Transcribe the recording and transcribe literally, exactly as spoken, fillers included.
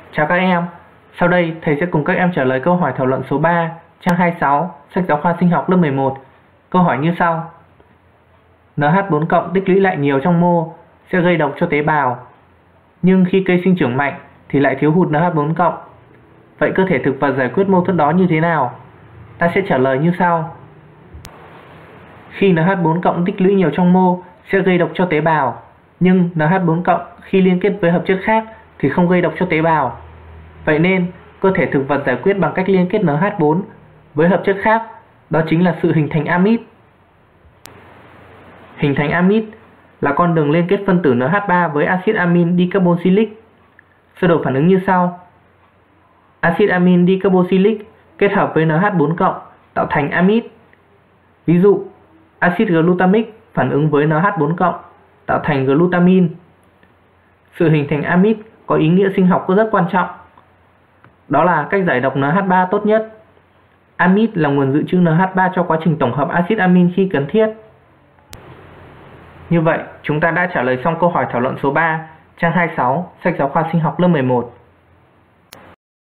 Chào các em, sau đây thầy sẽ cùng các em trả lời câu hỏi thảo luận số ba, trang hai mươi sáu, sách giáo khoa sinh học lớp mười một. Câu hỏi như sau. en hát bốn cộng tích lũy lại nhiều trong mô sẽ gây độc cho tế bào, nhưng khi cây sinh trưởng mạnh thì lại thiếu hụt en hát bốn cộng. Vậy cơ thể thực vật giải quyết mâu thuẫn đó như thế nào? Ta sẽ trả lời như sau. Khi en hát bốn cộng tích lũy nhiều trong mô sẽ gây độc cho tế bào, nhưng en hát bốn cộng khi liên kết với hợp chất khác thì không gây độc cho tế bào. Vậy nên, cơ thể thực vật giải quyết bằng cách liên kết en hát bốn với hợp chất khác, đó chính là sự hình thành amide. Hình thành amide là con đường liên kết phân tử en hát ba với axit amin dicarboxylic. Sơ đồ phản ứng như sau. Axit amin dicarboxylic kết hợp với en hát bốn cộng tạo thành amide. Ví dụ, axit glutamic phản ứng với en hát bốn cộng tạo thành glutamin. Sự hình thành amide có ý nghĩa sinh học rất quan trọng. Đó là cách giải độc en hát ba tốt nhất. Amide là nguồn dự trữ en hát ba cho quá trình tổng hợp axit amin khi cần thiết. Như vậy, chúng ta đã trả lời xong câu hỏi thảo luận số ba, trang hai mươi sáu, sách giáo khoa sinh học lớp mười một.